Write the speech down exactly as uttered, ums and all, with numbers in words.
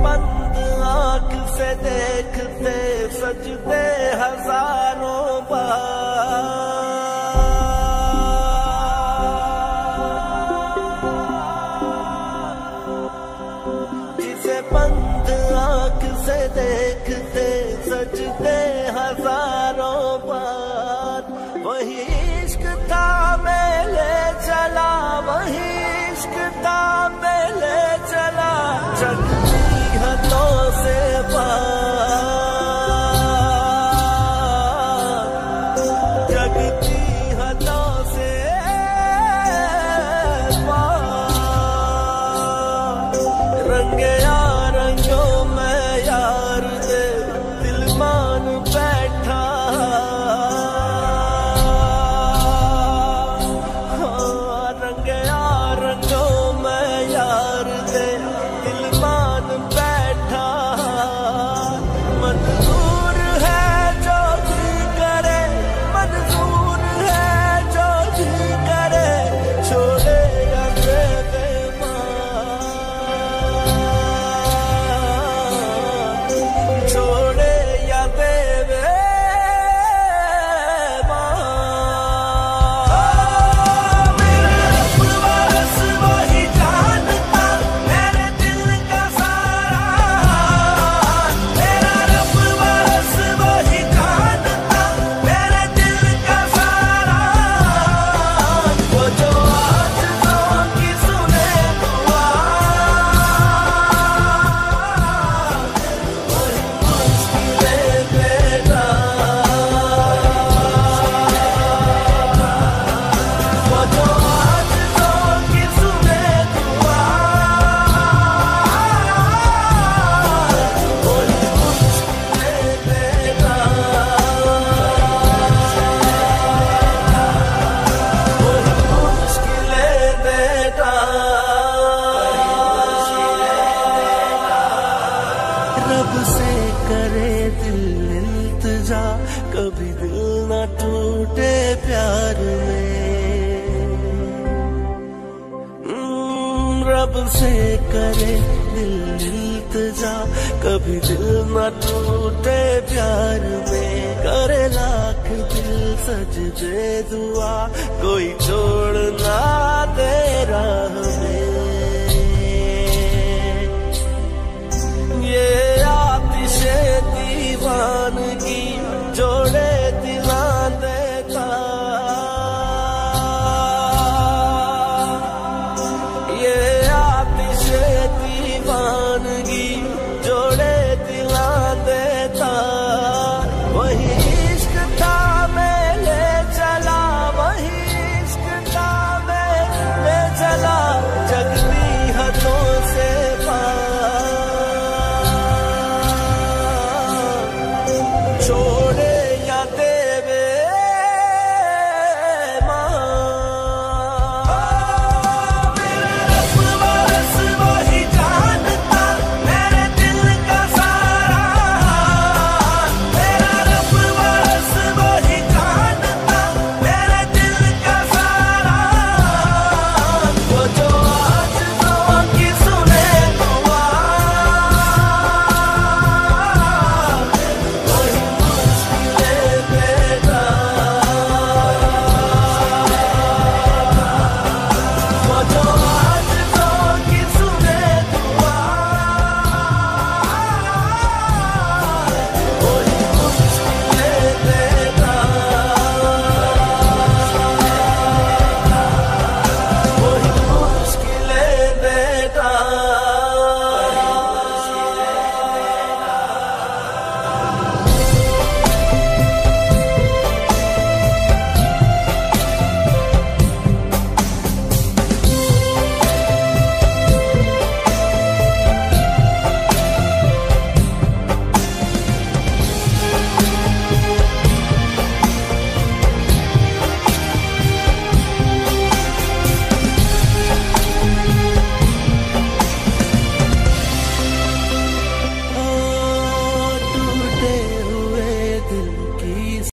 बंद आँख से देखते सजदे हजारों बार। जिसे बंद आँख से देखते सजदे हजारों बार, वही इश्क था मेले चला, वही इश्क था मेले चला, जगती हदों से पार, जगती हदों से पार। रंगे यार रंगों में यार दे दिल मान बैठा, हाँ, रंगे यार रंगों में यार दे दिल मान बैठा। मंजूर है जो जी करे, मंजूर है जो जी करे, छोड़े या दे बेमान, छोड़े या दे बेमान। मेरा रब बस वही जानता मेरे दिल का सारा, मेरा रब बस वही जानता मेरे दिल का सारा। वो जो आजिज़ों की सुने दुआ, वही मुश्किलें बेटा, वो जो आजिज़ों की सुने दुआ, वही मुश्किलें बेटा, वही मुश्किलें बेटा। रब से करे दिल इल्तिजा, कभी दिल न टूटे प्यार में। हम्म, रब से करे दिल इल्तिजा, कभी दिल न टूटे प्यार में। करे लाख दिल सजदे दुआ, कोई छोड़ ना दे राह में। ये आतिशे दीवानगी जोड़े दिला देता, ये आतिशे दीवानगी